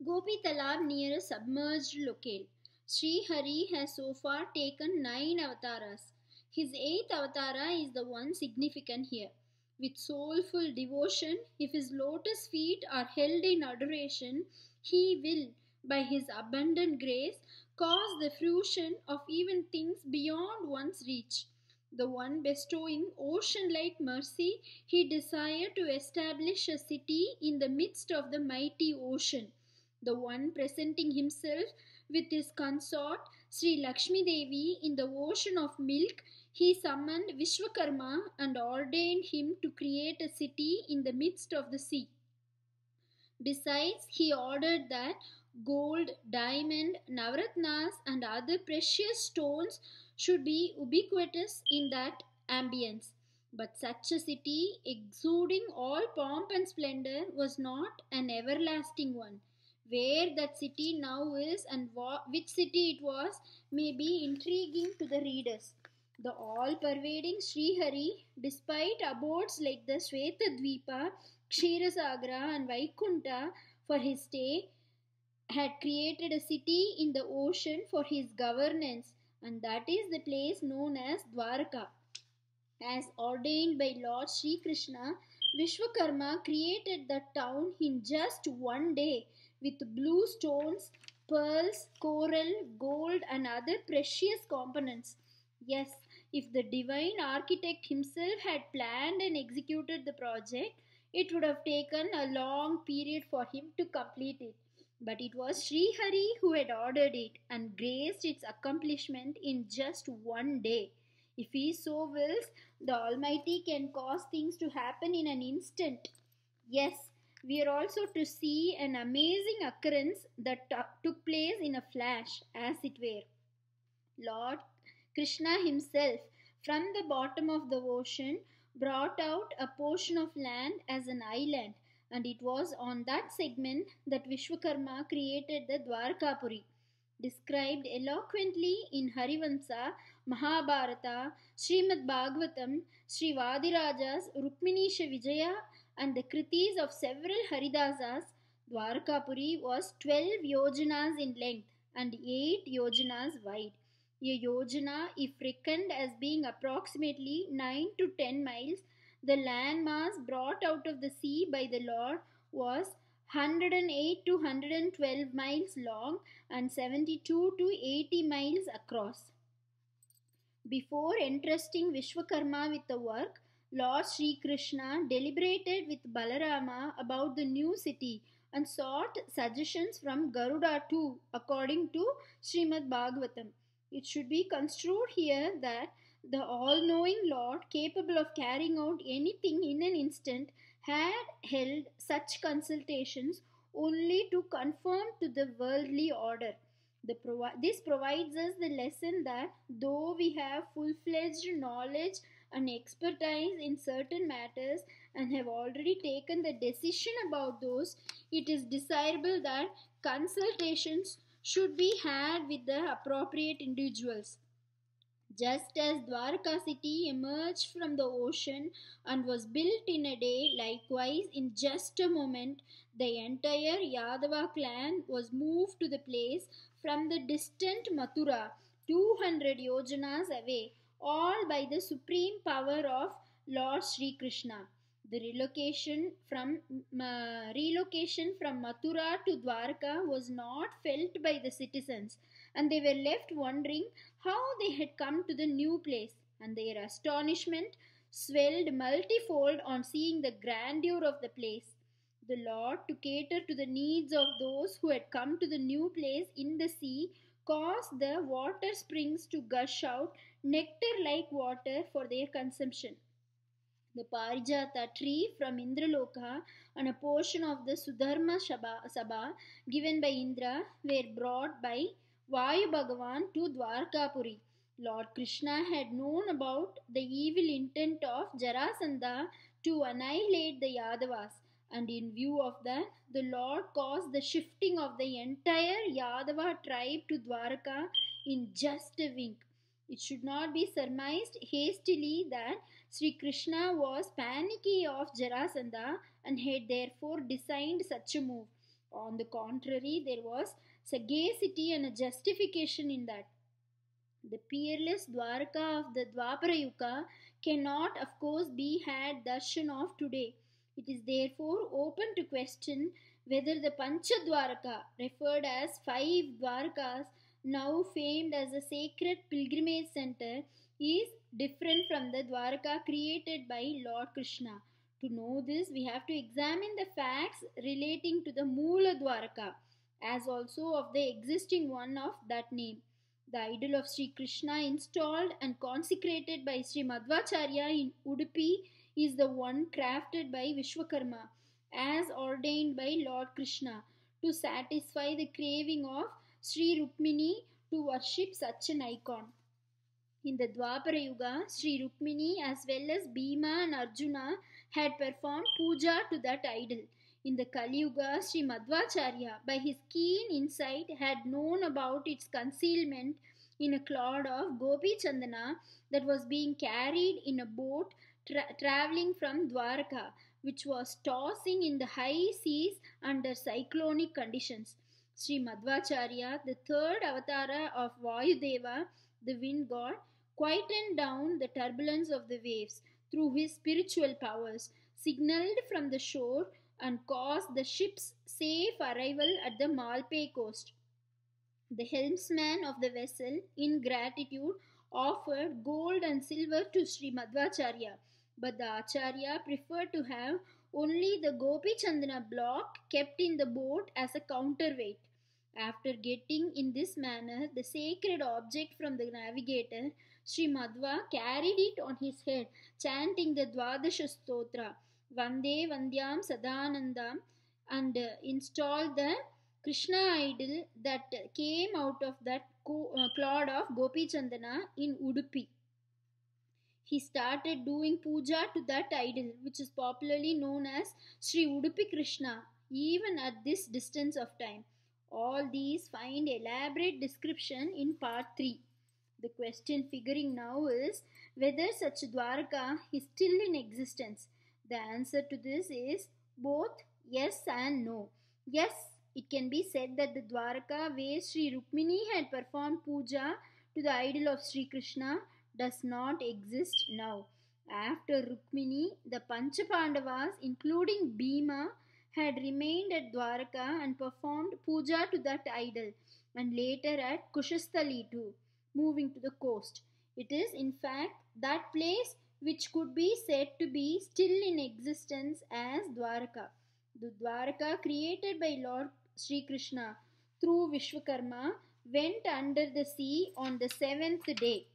Gopi Thalab near a submerged locale. Sri Hari has so far taken 9 avatars. His 8th avatara is the one significant here. With soulful devotion, if his lotus feet are held in adoration, he will, by his abundant grace, cause the fruition of even things beyond one's reach. The one bestowing ocean like mercy, he desired to establish a city in the midst of the mighty ocean. The one presenting himself with his consort Sri Lakshmi Devi in the ocean of milk, he summoned Vishwakarma and ordained him to create a city in the midst of the sea. Besides, he ordered that gold, diamond, navratnas, and other precious stones should be ubiquitous in that ambience. But such a city, exuding all pomp and splendor, was not an everlasting one. Where that city now is and which city it was may be intriguing to the readers. The all pervading Srihari, despite abodes like the Shvetadvipa, Kshirosagra, and Vaikunta for his stay, had created a city in the ocean for his governance, and that is the place known as Dwarka. As ordained by Lord Sri Krishna, Vishwakarma created the town in just one day with blue stones, pearls, coral, gold, and other precious components. Yes, if the divine architect himself had planned and executed the project, it would have taken a long period for him to complete it. But it was Sri Hari who had ordered it and graced its accomplishment in just one day. If he so wills, the Almighty can cause things to happen in an instant. Yes, we are also to see an amazing occurrence that took place in a flash, as it were. Lord Krishna himself, from the bottom of the ocean, brought out a portion of land as an island, and it was on that segment that Vishwakarma created the Dwarkapuri. Described eloquently in Harivansa, Mahabharata, Srimad Bhagavatam, Sri Vadiraja's Rukminisha Vijaya, and the Kritis of several Haridasas, Dwarkapuri was 12 yojanas in length and 8 yojanas wide. A yojana, if reckoned as being approximately 9 to 10 miles, the landmass brought out of the sea by the Lord was 108 to 112 miles long and 72 to 80 miles across. Before entrusting Vishwakarma with the work, Lord Sri Krishna deliberated with Balarama about the new city and sought suggestions from Garuda too, according to Srimad Bhagavatam. It should be construed here that the all knowing Lord, capable of carrying out anything in an instant, had held such consultations only to conform to the worldly order. This provides us the lesson that though we have full fledged knowledge and expertise in certain matters and have already taken the decision about those, it is desirable that consultations should be had with the appropriate individuals. Just as Dwarka city emerged from the ocean and was built in a day, likewise, in just a moment, the entire Yadava clan was moved to the place from the distant Mathura, 200 yojanas away, all by the supreme power of Lord Sri Krishna. The relocation from Mathura to Dwarka was not felt by the citizens, and they were left wondering how they had come to the new place, and their astonishment swelled multifold on seeing the grandeur of the place. The Lord, to cater to the needs of those who had come to the new place in the sea, caused the water springs to gush out nectar like water for their consumption. The Parijata tree from Indraloka and a portion of the Sudharma Sabha given by Indra were brought by Vayu Bhagavan to Dwarkapuri. Lord Krishna had known about the evil intent of Jarasandha to annihilate the Yadavas, and in view of that, the Lord caused the shifting of the entire Yadava tribe to Dwarka in just a wink. It should not be surmised hastily that Sri Krishna was panicky of Jarasandha and had therefore designed such a move. On the contrary, there was sagacity and a justification in that. The peerless Dwarka of the Dwapara Yuga cannot, of course, be had darshan of today. It is therefore open to question whether the Panchadwaraka, referred as five Dwarkas, now famed as a sacred pilgrimage center, is different from the Dwarka created by Lord Krishna. To know this, we have to examine the facts relating to the Moola Dwaraka, as also of the existing one of that name. The idol of Sri Krishna installed and consecrated by Sri Madhvacharya in Udupi is the one crafted by Vishwakarma as ordained by Lord Krishna to satisfy the craving of Sri Rukmini to worship such an icon. In the Dwapara Yuga, Sri Rukmini as well as Bhima and Arjuna had performed puja to that idol. In the Kali Yuga, Sri Madhvacharya, by his keen insight, had known about its concealment in a cloud of Gopi Chandana that was being carried in a boat traveling from Dwarka, which was tossing in the high seas under cyclonic conditions. Sri Madhvacharya, the third avatara of Vayudeva, the wind god, quietened down the turbulence of the waves through his spiritual powers, signaled from the shore, and caused the ship's safe arrival at the Malpe coast. The helmsman of the vessel, in gratitude, offered gold and silver to Sri Madhvacharya, but the Acharya preferred to have only the Gopi Chandana block kept in the boat as a counterweight. After getting in this manner the sacred object from the navigator, Sri Madhva carried it on his head, chanting the Dvadasha Stotra, Vande Vandyam Sadanandam, and installed the Krishna idol that came out of that cloud of Gopi Chandana in Udupi. He started doing puja to that idol, which is popularly known as Sri Udupi Krishna, even at this distance of time. All these find elaborate description in part 3. The question figuring now is whether such Dwarka is still in existence. The answer to this is both yes and no. Yes, it can be said that the Dwarka where Sri Rukmini had performed puja to the idol of Sri Krishna does not exist now. After Rukmini, the Panchapandavas, including Bhima, had remained at Dwarka and performed puja to that idol, and later at Kushasthali too, moving to the coast. It is, in fact, that place which could be said to be still in existence as Dwarka. The Dwarka created by Lord Sri Krishna through Vishwakarma went under the sea on the seventh day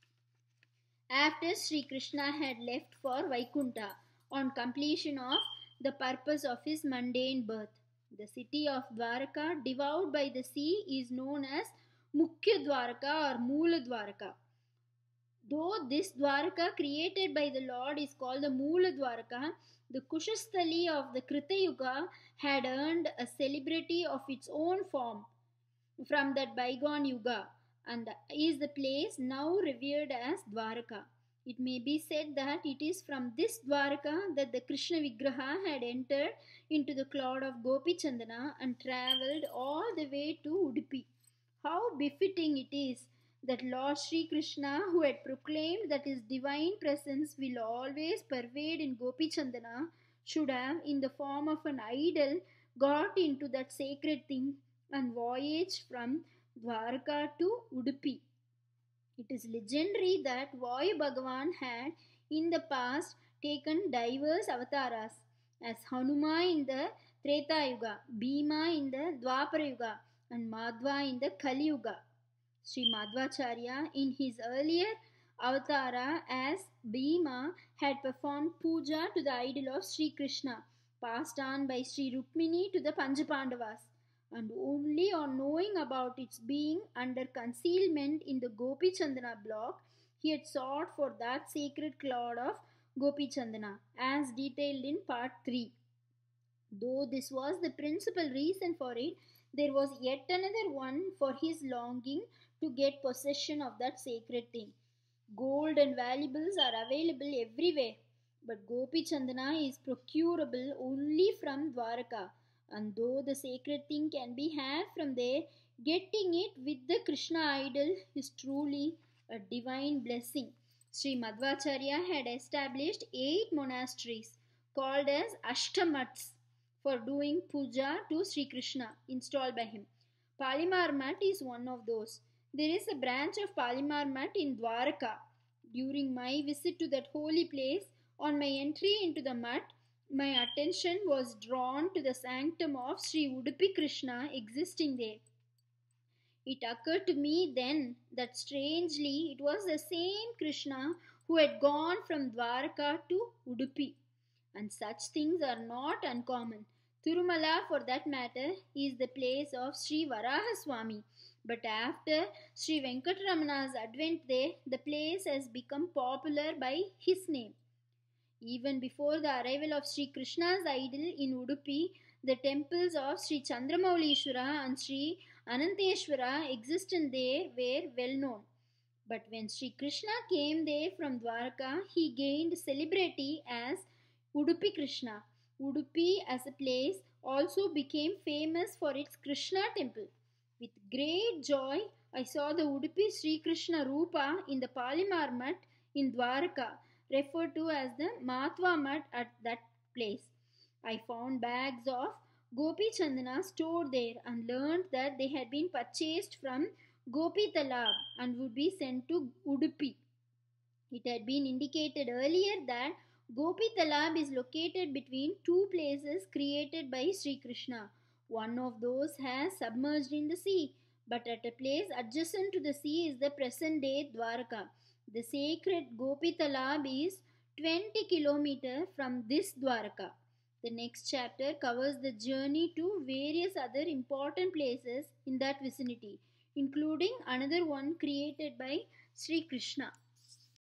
after Sri Krishna had left for Vaikunta on completion of the purpose of his mundane birth. The city of Dwarka, devoured by the sea, is known as Mukhya Dwarka or Moola Dwarka. Though this Dwarka created by the Lord is called the Moola Dwarka, the Kushasthali of the Krita Yuga had earned a celebrity of its own form from that bygone Yuga and is the place now revered as Dwarka. It may be said that it is from this Dwarka that the Krishna Vigraha had entered into the cloud of Gopi Chandana and travelled all the way to Udupi. How befitting it is that Lord Sri Krishna, who had proclaimed that his divine presence will always pervade in Gopi Chandana, should have, in the form of an idol, got into that sacred thing and voyaged from Dwarka to Udupi. It is legendary that Vayu Bhagavan had in the past taken diverse avatars as Hanuma in the Treta Yuga, Bhima in the Dwapara Yuga, and Madhva in the Kali Yuga. Sri Madhvacharya in his earlier avatara as Bhima had performed puja to the idol of Sri Krishna, passed on by Sri Rukmini to the Panchapandavas, and only on knowing about its being under concealment in the Gopi Chandana block, he had sought for that sacred cloud of Gopi Chandana, as detailed in part 3. Though this was the principal reason for it, there was yet another one for his longing to get possession of that sacred thing. Gold and valuables are available everywhere, but Gopi Chandana is procurable only from Dwaraka. And though the sacred thing can be had from there, getting it with the Krishna idol is truly a divine blessing. Sri Madhvacharya had established 8 monasteries called as Ashtamats for doing puja to Sri Krishna installed by him. Palimar Mutt is one of those. There is a branch of Palimar Mutt in Dwarka. During my visit to that holy place, on my entry into the mutt, my attention was drawn to the sanctum of Sri Udupi Krishna existing there. It occurred to me then that strangely it was the same Krishna who had gone from Dwarka to Udupi. And such things are not uncommon. Tirumala, for that matter, is the place of Sri Varahaswamy. But after Sri Venkatramana's advent there, the place has become popular by his name. Even before the arrival of Sri Krishna's idol in Udupi, the temples of Sri Chandramaulishwara and Sri Ananteshwara existent there were well known. But when Sri Krishna came there from Dwarka, he gained celebrity as Udupi Krishna. Udupi as a place also became famous for its Krishna temple. With great joy, I saw the Udupi Sri Krishna Rupa in the Palimar Mutt in Dwarka, referred to as the Matwa Mutt at that place. I found bags of Gopi Chandana stored there and learned that they had been purchased from Gopi Thalab and would be sent to Udupi. It had been indicated earlier that Gopi Talab is located between two places created by Sri Krishna. One of those has submerged in the sea, but at a place adjacent to the sea is the present day Dwarka. The sacred Gopi Talab is 20 km from this Dwarka. The next chapter covers the journey to various other important places in that vicinity, including another one created by Sri Krishna.